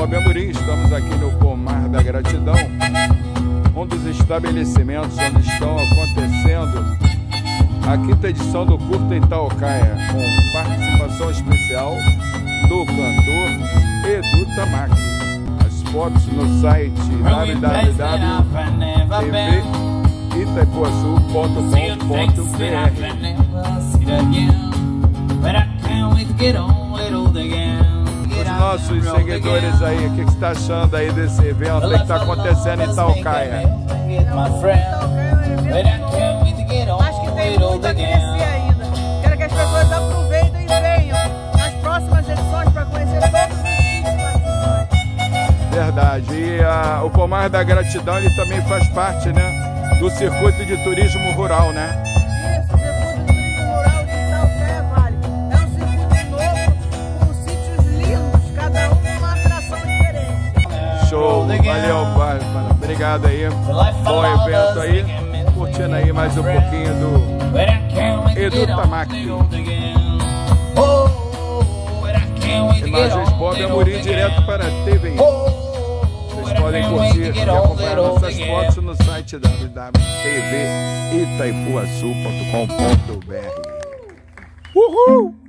Bob Amorim, estamos aqui no Pomar da Gratidão, um dos estabelecimentos onde estão acontecendo a quinta edição do Curta Itaucaia, com participação especial do cantor Edu Tamaki. As fotos no site www.itaipuaçu.com.br. Os nossos seguidores aí, o que você está achando aí desse evento que está acontecendo em Itaucaia? Acho que tem muito a crescer ainda. Quero que as pessoas aproveitem e venham nas próximas edições para conhecer todos os sítios. Verdade. E o Pomar da Gratidão, ele também faz parte, né, do circuito de turismo rural, né? Isso, o circuito de turismo rural de Itaucaia Vale. É um circuito novo, com sítios lindos, cada um uma atração diferente. Show, valeu, pai. Obrigado aí. Bom evento aí. Curtindo aí mais um pouquinho do Edu Tamaki. Imagens Bob Amorim direto para a TV. Vocês podem curtir e acompanhar nossas fotos no site www.tvitaipuaçu.com.br. Uhul!